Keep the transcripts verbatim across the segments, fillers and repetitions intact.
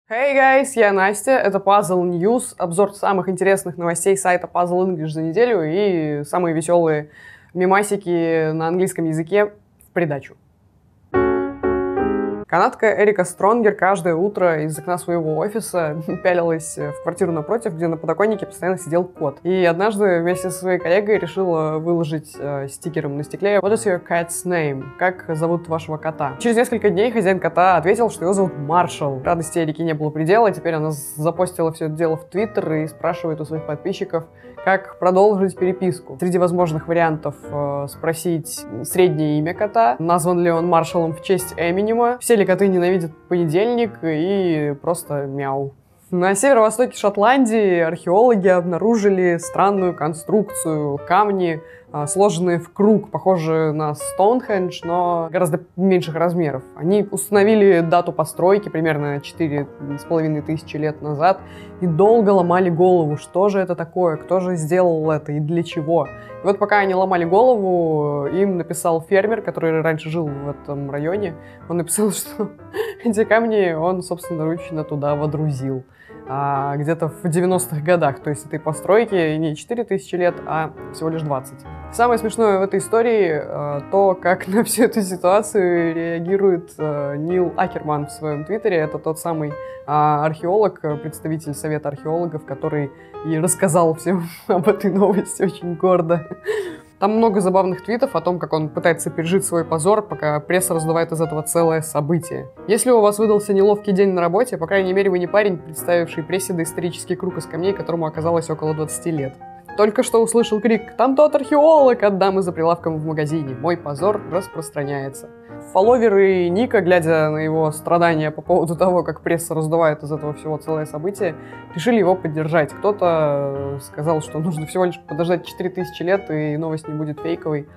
Hey guys, я Настя, это Puzzle News, обзор самых интересных новостей сайта Puzzle English за неделю и самые веселые мемасики на английском языке в придачу. Канадка Эрика Стронгер каждое утро из окна своего офиса пялилась в квартиру напротив, где на подоконнике постоянно сидел кот. И однажды вместе со своей коллегой решила выложить э, стикером на стекле «What is your cat's name?» Как зовут вашего кота? Через несколько дней хозяин кота ответил, что его зовут Маршал. Радости Эрике не было предела, теперь она запостила все это дело в Твиттер и спрашивает у своих подписчиков, как продолжить переписку. Среди возможных вариантов э, спросить среднее имя кота, назван ли он Маршалом в честь Эминема, все ли коты ненавидят понедельник и просто мяу. На северо-востоке Шотландии археологи обнаружили странную конструкцию, камни, сложенные в круг, похожие на Стоунхендж, но гораздо меньших размеров. Они установили дату постройки примерно четыре с половиной тысячи лет назад и долго ломали голову, что же это такое, кто же сделал это и для чего. И вот пока они ломали голову, им написал фермер, который раньше жил в этом районе, он написал, что эти камни он собственноручно туда водрузил. А где-то в девяностых годах, то есть этой постройки не четыре тысячи лет, а всего лишь двадцать. Самое смешное в этой истории э, то, как на всю эту ситуацию реагирует э, Нил Акерман в своем твиттере. Это тот самый э, археолог, представитель совета археологов, который и рассказал всем об этой новости очень гордо. Там много забавных твитов о том, как он пытается пережить свой позор, пока пресса раздувает из этого целое событие. Если у вас выдался неловкий день на работе, по крайней мере, вы не парень, представивший прессе доисторический круг из камней, которому оказалось около двадцати лет. Только что услышал крик «Там тот археолог от дамы за прилавком в магазине! Мой позор распространяется». Фолловеры Ника, глядя на его страдания по поводу того, как пресса раздувает из этого всего целое событие, решили его поддержать. Кто-то сказал, что нужно всего лишь подождать четыре тысячи лет, и новость не будет фейковой.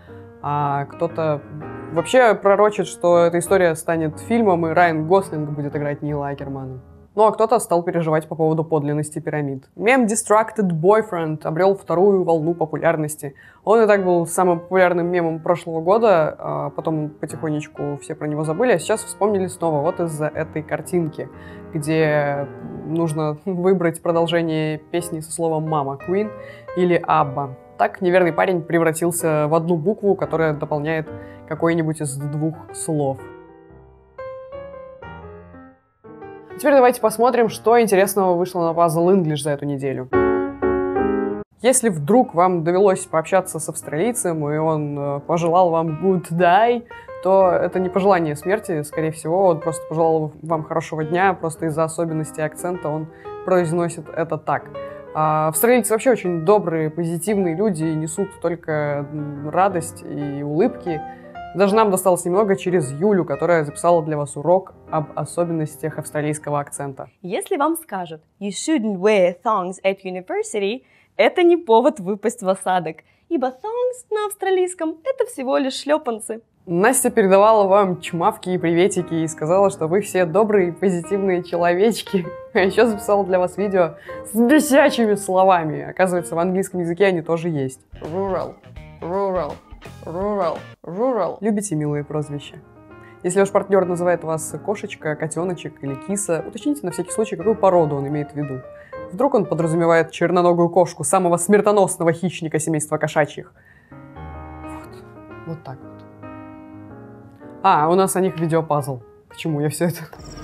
А кто-то вообще пророчит, что эта история станет фильмом, и Райан Гослинг будет играть Нила Акермана. Ну а кто-то стал переживать по поводу подлинности пирамид. Мем Distracted Boyfriend обрел вторую волну популярности. Он и так был самым популярным мемом прошлого года, а потом потихонечку все про него забыли, а сейчас вспомнили снова вот из-за этой картинки, где нужно выбрать продолжение песни со словом «мама» Queen или «Абба». Так неверный парень превратился в одну букву, которая дополняет какой-нибудь из двух слов. Теперь давайте посмотрим, что интересного вышло на Puzzle English за эту неделю. Если вдруг вам довелось пообщаться с австралийцем, и он э, пожелал вам good day, то это не пожелание смерти, скорее всего, он просто пожелал вам хорошего дня, просто из-за особенностей акцента он произносит это так. А австралийцы вообще очень добрые, позитивные люди, несут только радость и улыбки. Даже нам досталось немного через Юлю, которая записала для вас урок об особенностях австралийского акцента. Если вам скажут «You shouldn't wear thongs at university», это не повод выпасть в осадок, ибо thongs на австралийском – это всего лишь шлепанцы. Настя передавала вам чмавки и приветики и сказала, что вы все добрые и позитивные человечки. А еще записала для вас видео с бесячими словами. Оказывается, в английском языке они тоже есть. Rural, rural. Rural, rural. Любите милые прозвища? Если ваш партнер называет вас кошечка, котеночек или киса, уточните на всякий случай, какую породу он имеет в виду. Вдруг он подразумевает черноногую кошку, самого смертоносного хищника семейства кошачьих. Вот, вот так вот. А, у нас о них видеопазл. К чему я все это?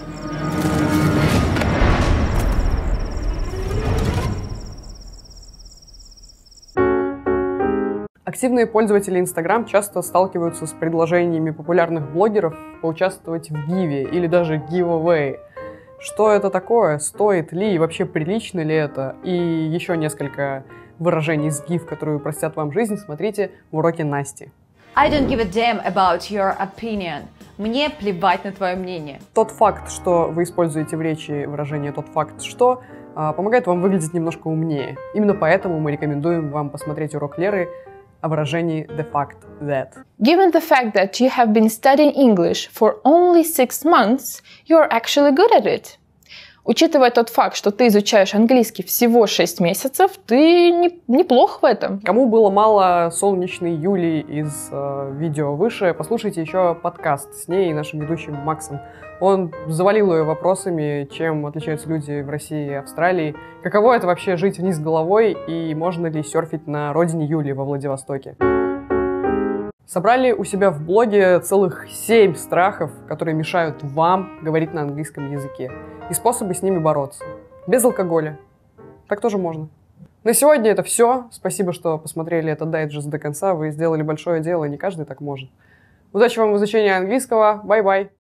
Активные пользователи Instagram часто сталкиваются с предложениями популярных блогеров поучаствовать в гиве или даже giveaway. Что это такое? Стоит ли и вообще прилично ли это? И еще несколько выражений с гиф, которые упростят вам жизнь, смотрите в уроке Насти. I don't give a damn about your opinion. Мне плевать на твое мнение. Тот факт, что вы используете в речи выражение «тот факт, что», помогает вам выглядеть немножко умнее. Именно поэтому мы рекомендуем вам посмотреть урок Леры о выражении the fact that. Given the fact that you have been studying English for only six months, you're actually good at it. Учитывая тот факт, что ты изучаешь английский всего шесть месяцев, ты не, неплох в этом. Кому было мало солнечной Юли из э, видео выше, послушайте еще подкаст с ней и нашим ведущим Максом. Он завалил ее вопросами, чем отличаются люди в России и Австралии, каково это вообще жить вниз головой и можно ли серфить на родине Юли во Владивостоке. Собрали у себя в блоге целых семь страхов, которые мешают вам говорить на английском языке, и способы с ними бороться. Без алкоголя. Так тоже можно. На сегодня это все. Спасибо, что посмотрели этот дайджест до конца. Вы сделали большое дело, не каждый так может. Удачи вам в изучении английского. Бай-бай.